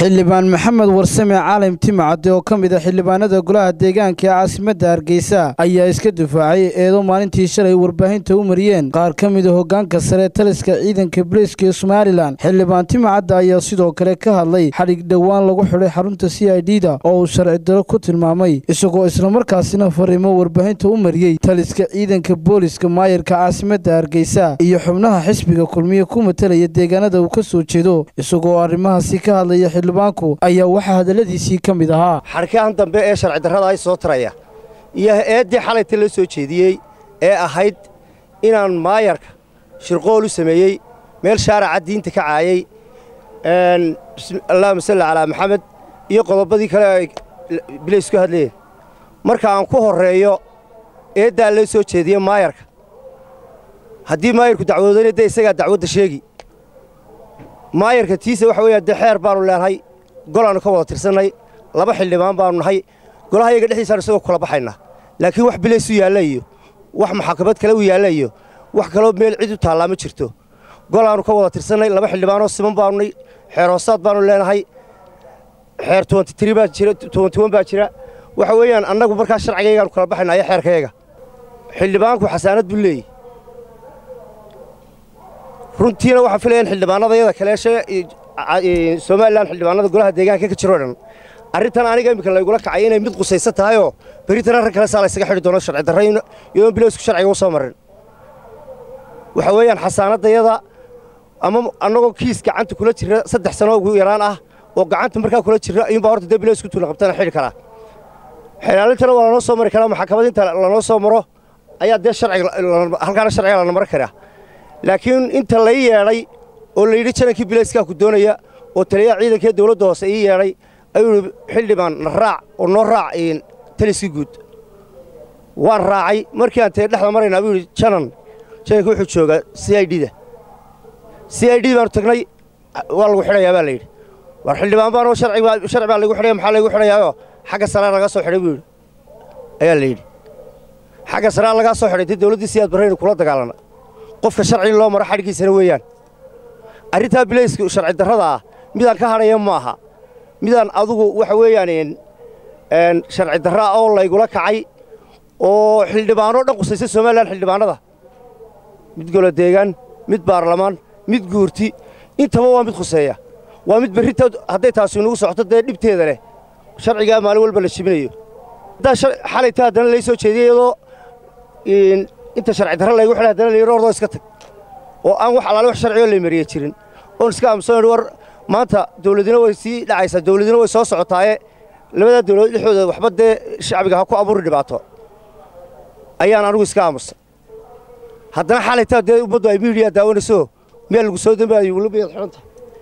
xildhibaan maxamed warsame caalim timcade oo ka mid ah xildhibaanada golaha deegaanka ee caasimadda Hargeysa ayaa iska difaacay eedo maalintii shalay warbaahinta u mariyeen qaar ka mid ah hoggaanka sare taliska ciidanka booliiska Soomaaliland. xildhibaan timcade ayaa sidoo kale ka hadlay xarig dhawaan lagu xidhay xarunta CID-da oo uu sharci darro ku tilmaamay isagoo isla markaasina fariimo warbaahinta u mariyay taliska ciidanka booliiska maayirka caasimadda Hargeysa iyo xubnaha xisbiga kulmiye ku matalaya deegaanada uu ka soo jeedo isagoo arrimahaasi ka hadlaya xildhibaanku ayaa waxa hadaladiisii ka mid ahaa xarkaan dambe ee sharci darrada ay soo taraya iyo eedii xalayta la soo jeediyay ee ahayd inaan maayarka shirqool u sameeyay meel shaarica diinta ka caayay Allahumma salli ala Muhammad iyo qodobadii kale ay bileysku hadleen marka aan ku horeeyo eedaa la soo jeediyay maayarka haddii maayarku dacwadooday isaga dacwadda sheegi maayarka tiisa waxa weeye xeer baanu leenahay golaanu ka wada tirsanay laba xildhibaan baanu nahay golaha iyaga dhexdiisa isagoo kula baxayna laakiin wax bileys u yaalayo wax maxkamad kale u yaalayo wax kale meel cid u taala ma jirto golaanu ka wada tirsanay laba xildhibaan oo siman baanu nahay xeer hoosaad baanu leenahay xeer 23 baa jira 21 baa jira waxa weeyaan annagu markaa sharcigayga kula baxayna xeerkayga xildhibaanku xasaanad buu leeyahay runtiina waxa filayeen xildhibaanadayada kale ee Soomaaliland xildhibaanada golaha deegaanka ka jiro dhan arintan aniga imika la igula kacay inay mid qusaysan tahay oo baritaan rag kale saala isaga xidhi doono sharci darrayna iyo bileysku sharciga soo marin waxa weeyaan xasaanadayada ama anagoo kiis gacanta kula jira 3 sano ugu yaraan ah oo gacanta markaa kula jira in baa horta bileysku tuula qabtana xidhi kara xilaalintana waa la soo mari kara maxkamadda inta la soo maro ayaa de sharciga halkaan sharciga la mar kara laakiin inta la yeeray oo la yiri janankii bilayska ku doonaya oo taliya ciidanka dawladda hoose ay yeeray ayuu xildhibaan raac oo noo raac in taliski guud waan raacay markii aan tii dhaxda marayna ayuu jananku wuxuu joogaa CID baan tagnay waa lagu xidhayaa baa la yiri war xildhibaan baan oo sharci baa lagu xidhayaa maxaa lagu xidhayaa xagga sare laga soo xidhay buu ayaa la yiri xagga sare laga soo xidhay dawladda siyaad barayna kula dagaalana qofka sharci loo maro xarigiisana weeyaan arinta bileysku sharci darrada midaan ka hadhaya ma aha midaan adigu waxa weeyaan sharci darra oo la igula kacay oo xildhibaano dhan qusaysan Soomaaliland xildhibaanada mid golo deegaan mid baarlamaan mid guurti intaba waa mid khuseeya waa mid berrita haday taasi nagu socoto dhibteeda leh sharciga maalin walba la shibinayo xalayta haddana la soo jeediyay inta sharci darro lagu xidhay haddana la yiri ordo iska tag oo aan wax alaal wax sharci oo la mariyay jirin oo iska amsoon war maanta dawladina way sii dhacaysaa dawladina way soo socotaaye labada dawlad dhexdooda waxba de shacbiga ha ku abuur dhibaato ayaan anigu iska aamusay haddana xalayta de ummaddu ay media daawanayso meel lagu soo dambeeyay wali bay xiranta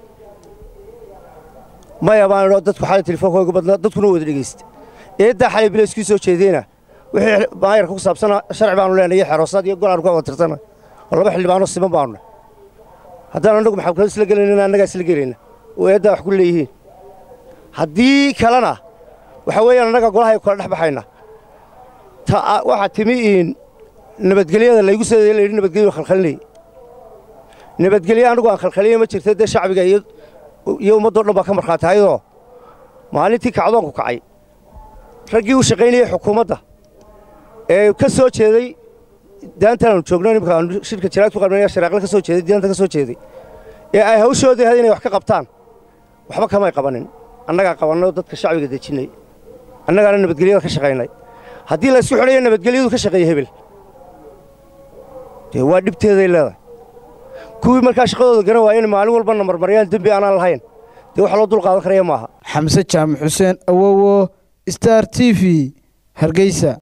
maya baan dadku xalay telefoonka badna dadkuna wada dhageystay eedda xalay bileysku soo jeedina wixii maayarka ku saabsan sharci baanu leenahay xeroosad iyo golaar ku wada tirsanay laba xildhibaano siman baanu haddana anagu maxkamad isla galayna anaga isla galayna oo eedda wax ku leeyihiin haddii kalena waxa weeyaan anaga golaha kala dhex baxayna waxa timi in nabadgelyada la igu soo leeyahay nabadgelyo khalkhalnay nabadgelyo anagu aan khalkhaliyo ma jirto de shacbiga iyo ummadda dhan baa ka marxaataydo maalintii kacdoonku kacay raggii u shaqeynayay xukuumadda ee ka soo jeeday daantan joogno nimka shirka jiraad ku qabnay sharaaqle ka soo jeeday daanta ka soo jeeday ee ay hawshoodii hadii inay wax ka qabtaan waxba kama ay qabanin annaga qabanno dadka shacbiga dejinay annaga nabadgelyada ka shaqeynay hadii la isku xidhayo nabadgelyadu ka shaqeeyay hebel waa dhibteeday leedahay kuwii markaa shaqadooda garan waayeen maalin walba marmariyaan dambi aan lahayn wax loo dul qaadan karayo maaha xamse jaamac xuseen awowo Star TV Hargeysa.